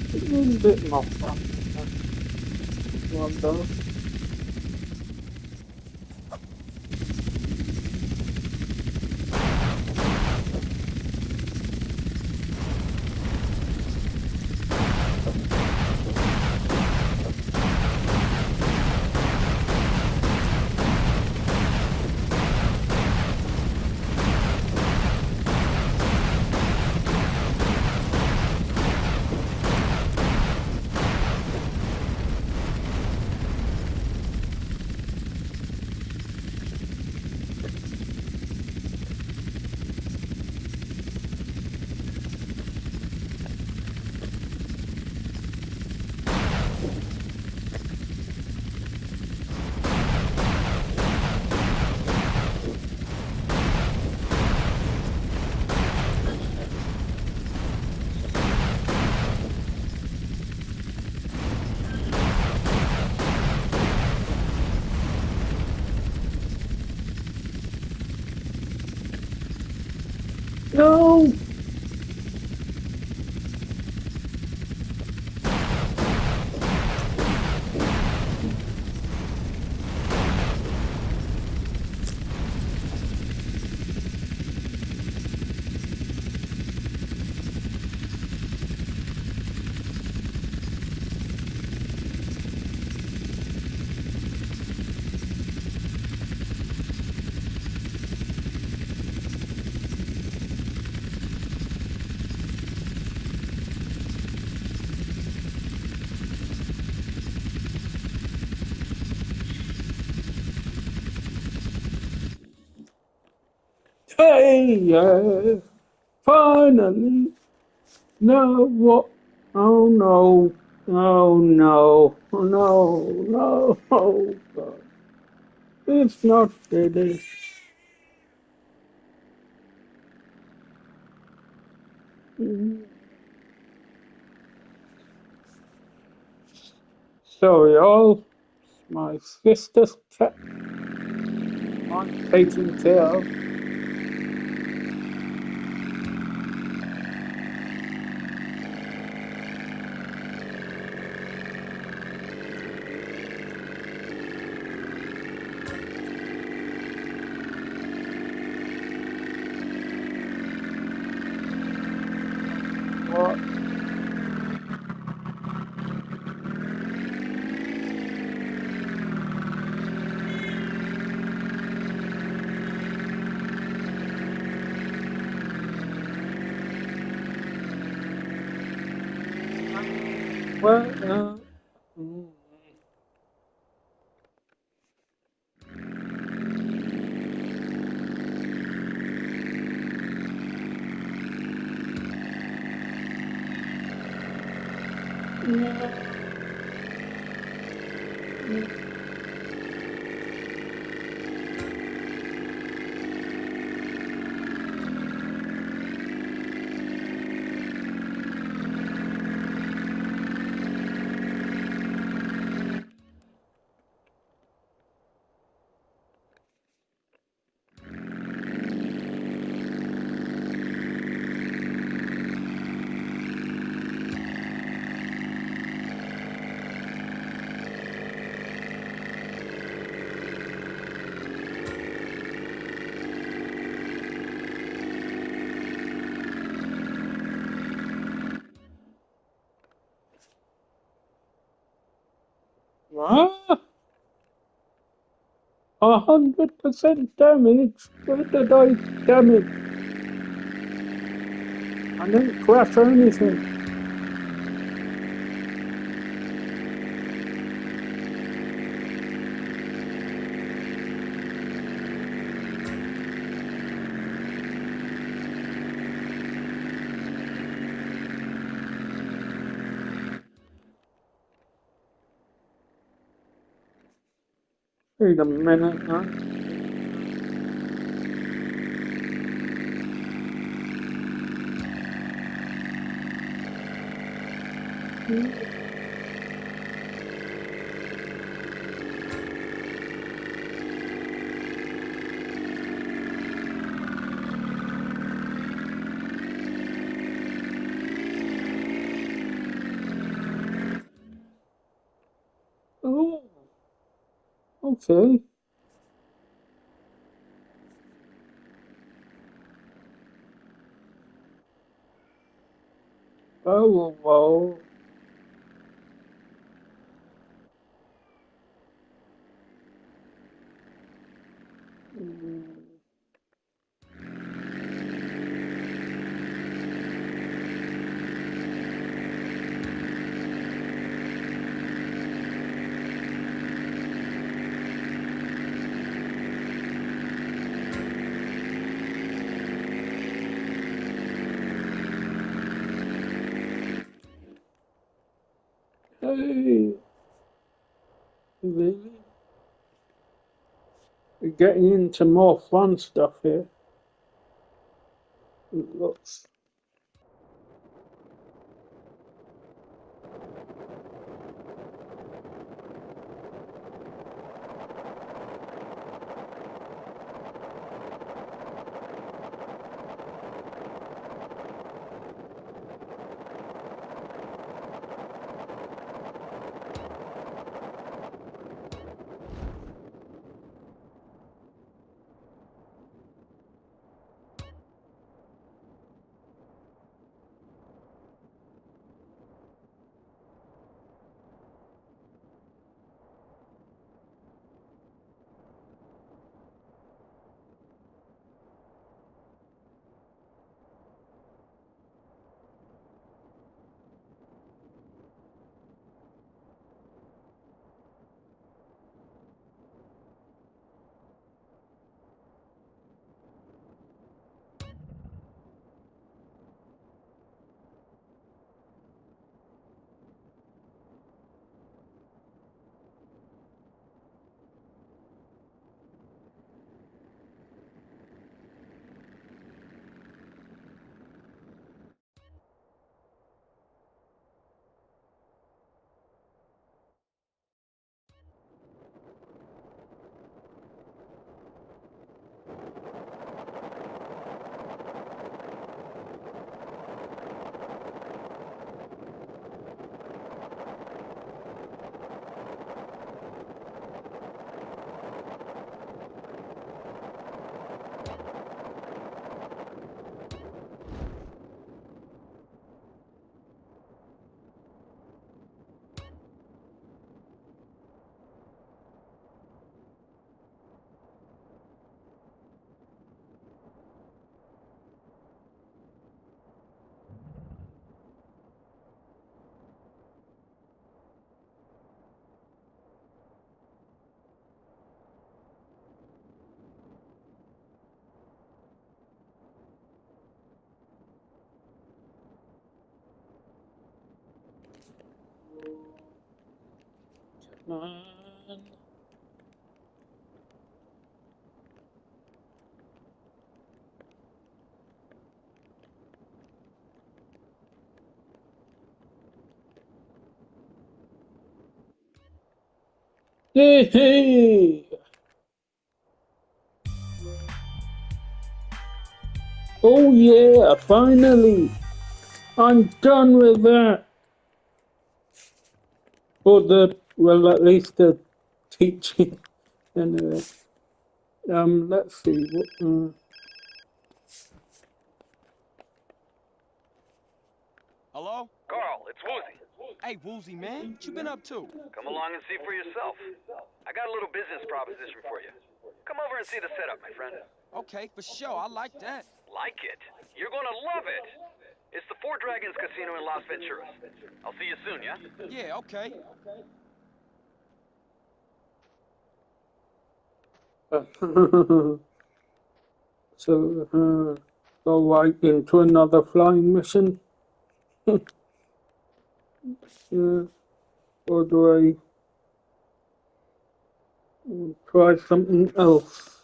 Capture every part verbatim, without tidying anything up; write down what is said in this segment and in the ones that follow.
A little bit more fun. One though. No! Hey, uh, finally! No, what? Oh no! Oh no! Oh no! No! Oh God! It's not finished. Sorry, all. My sister's cat. I'm taking care of. What? What? Uh, mm. What? A hundred percent damage? Where did I damage? I didn't crash or anything. Wait a minute, huh? Okay. Oh, well. Mm. Hey, really? We're getting into more fun stuff here. It looks. Come on. Hey, hey! Oh yeah, finally! I'm done with that! Or the, well, at least the teaching. Anyway, um, let's see. What, uh, Hello? Carl, it's Woozy. Hey, Woozy, man. What you been up to? Come along and see for yourself. I got a little business proposition for you. Come over and see the setup, my friend. Okay, for sure. I like that. Like it? You're gonna love it. It's the Four Dragons Casino in Las Venturas. I'll see you soon, yeah? Yeah, okay. so, uh, go right into another flying mission. Yeah. Or do I mm, try something else?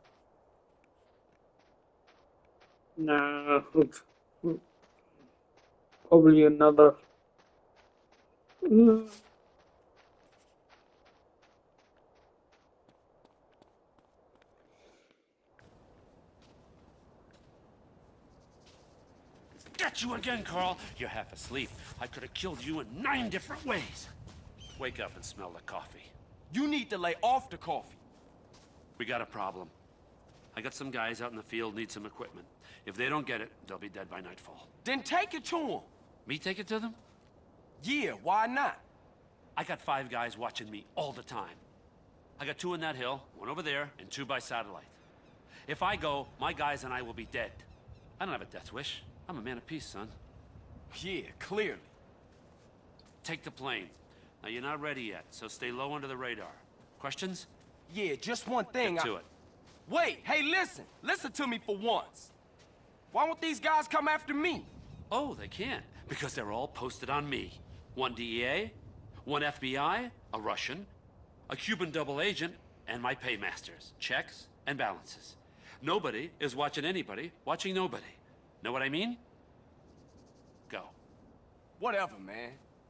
Nah, it's mm, probably another. Mm, Got you again, Carl. You're half asleep. I could have killed you in nine different ways. Wake up and smell the coffee. You need to lay off the coffee. We got a problem. I got some guys out in the field need some equipment. If they don't get it, they'll be dead by nightfall. Then take it to them. Me take it to them? Yeah, why not? I got five guys watching me all the time. I got two in that hill, one over there, and two by satellite. If I go, my guys and I will be dead. I don't have a death wish. I'm a man of peace, son. Yeah, clearly. Take the plane. Now, you're not ready yet, so stay low under the radar. Questions? Yeah, just one thing. Get to I... it. Wait, hey, listen. Listen to me for once. Why won't these guys come after me? Oh, they can't, because they're all posted on me. One D E A, one F B I, a Russian, a Cuban double agent, and my paymasters, checks and balances. Nobody is watching anybody, watching nobody. Know what I mean? Go. Whatever, man.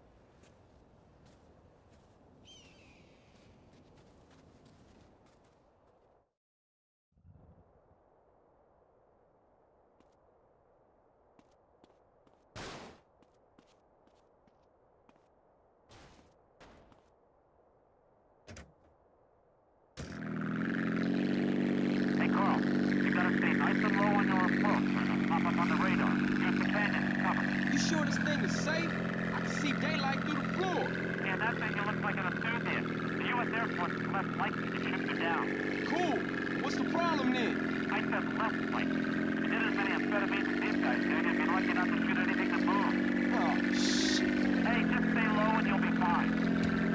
Hey, Carl, you gotta stay nice and low on your approach or it'll pop up on the radar. Use the canyon as cover. You sure this thing is safe? I can see daylight through the floor. Yeah, that thing you look like an enthusiast. The U S Air Force is less likely to shoot you down. Cool. What's the problem then? I said less likely. If you did as many amphetamines as these guys did, you'd be lucky not to shoot anything that moves. Oh, shit. Hey, just stay low and you'll be fine.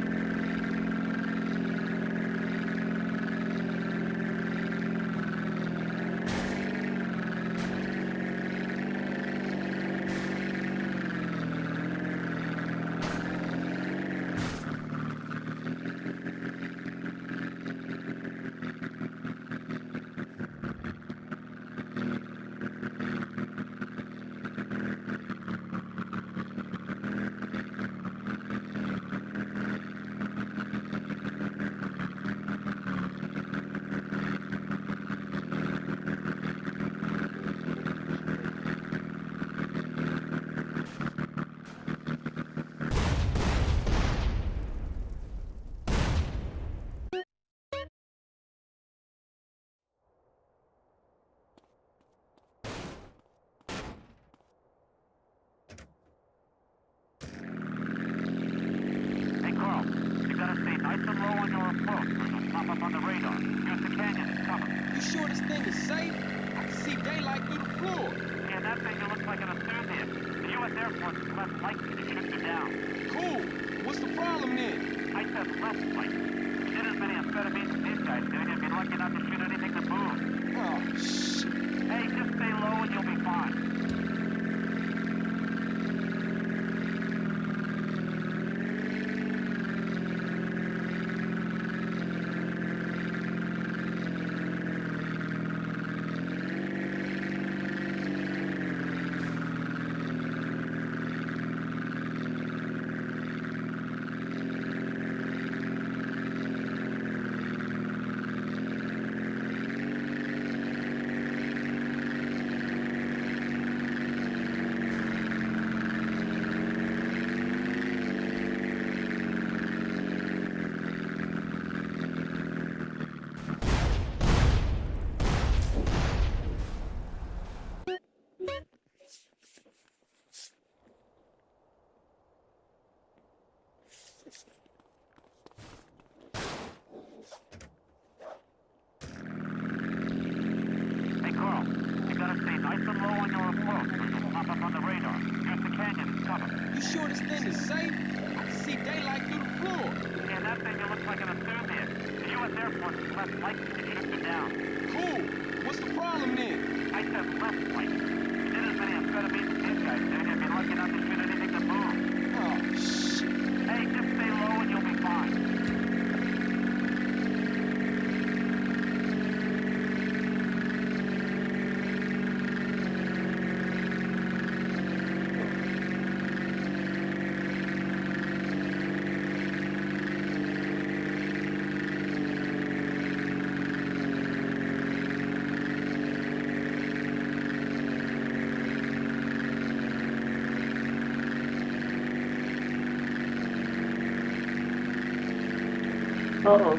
Nice and low on your approach, or it'll pop up on the radar. Use the canyon as cover. You sure this thing is safe? I can see daylight through the floor. Yeah, that thing you look like an enthusiast. The U S Air Force is less likely to shoot you down. Cool. What's the problem then? I said less likely. If you did as many amphetamines as these guys did, you'd be lucky not to shoot anything that moves. Oh, shit. Hey, just stay low and you'll be fine. Hey, Carl, you gotta stay nice and low on your approach, or it'll pop up on the radar. Use the canyon as cover. You sure this thing is safe? I can see daylight through the floor. Yeah, that thing you look like an enthusiast. The U S Air Force is less likely to shoot you down. Cool. What's the problem then? I said less likely. If you did as many amphetamines as these guys did, you'd be lucky not to shoot anything that moves. Oh, shit. Hey, just stay low and you'll be fine. Uh-oh.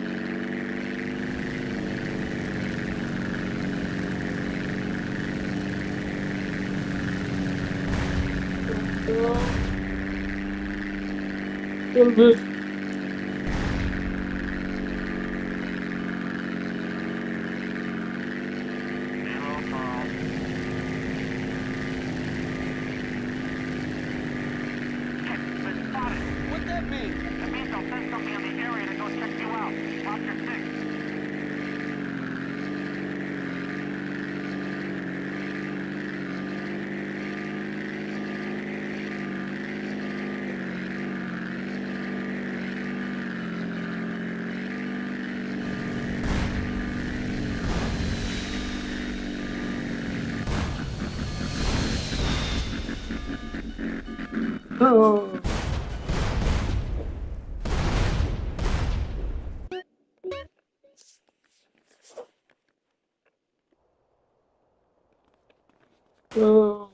All good. Zero, Carl. Hit, been spotted. What that mean? It means they'll send somebody in the area to go check you out. Watch your six. Oh. Oh.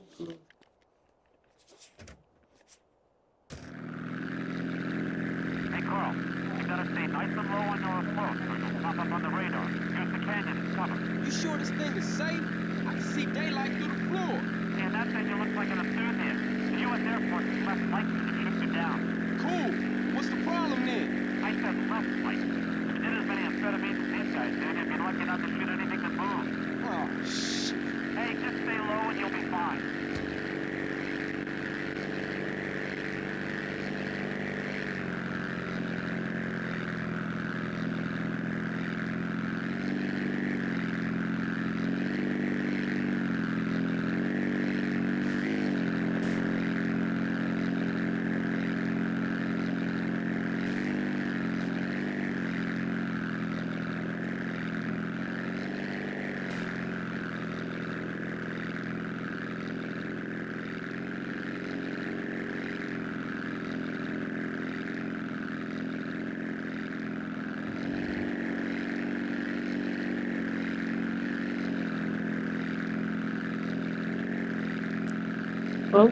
Hey, Carl. You gotta stay nice and low on your approach or you'll pop up on the radar. Use the canyon as cover. You sure this thing is safe? I can see daylight through the floor. Yeah, that thing you look like an enthusiast. The U S Air Force is less likely to shoot you down. Cool. What's the problem then? I said less likely. If you did as many amphetamines as these guys did, you'd be lucky not to shoot anything that moves. Oh, shit. Hey, just stay low and you'll be fine. Oh.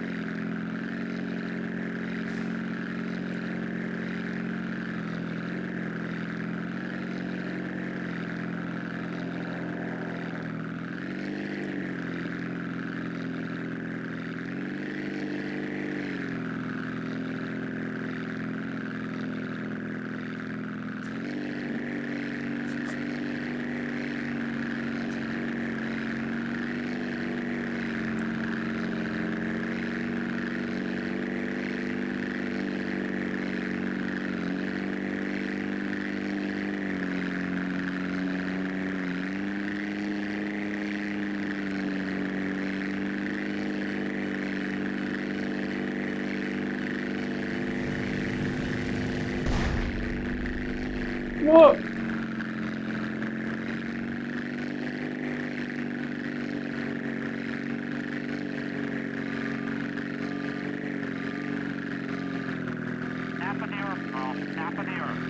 What? Nap of the earth, Carl. Nap of the earth.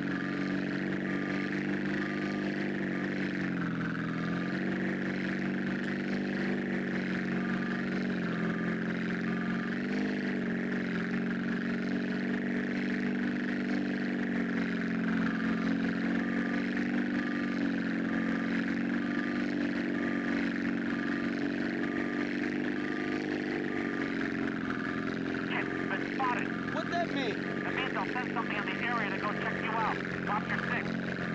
Hit, been spotted. What that mean? It means they'll send somebody in the area to go check you out. Watch your six.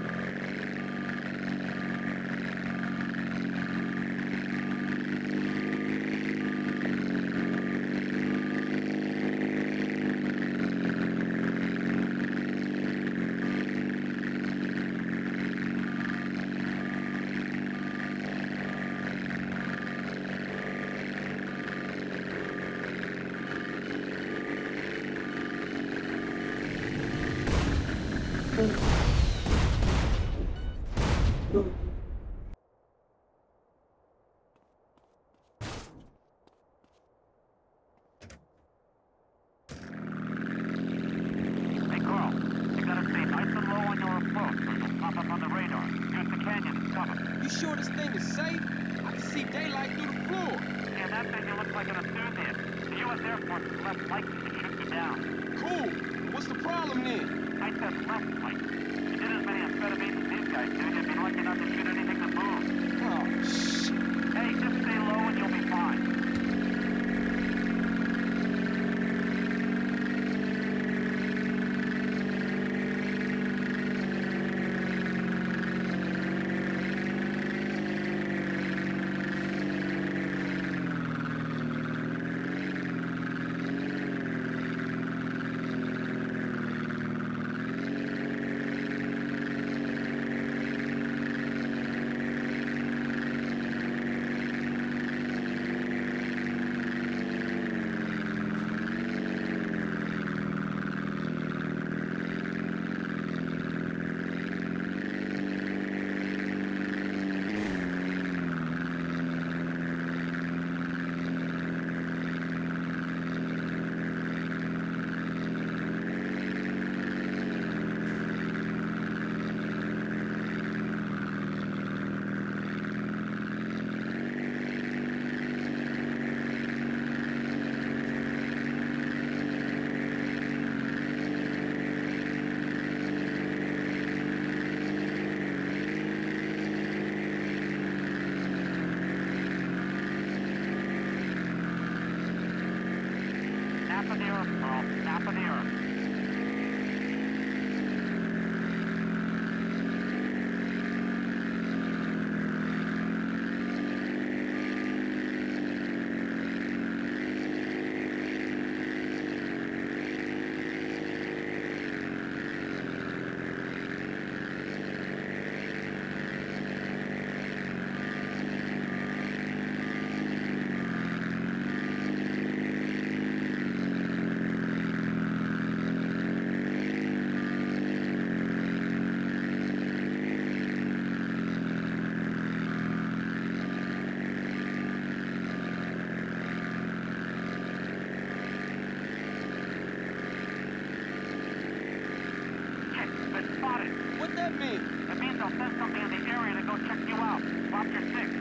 Hey, Carl. You gotta stay nice and low on your approach or you'll pop up on the radar. Use the canyon as cover. You sure this thing is safe? I can see daylight through the floor. Yeah, that thing you look like an enthusiast. The U S Air Force is less likely to shoot you down. Cool. What's the problem then? I said left, Mike. If you did as many amphetamines as these guys did, you'd be lucky not to shoot anything that moves. Oh, shit. Hey, just stay low and you'll be fine. Snap of the earth, Carl. Snap of the earth. Spotted. What that mean? It means they'll send something in the area to go check you out. Drop your six.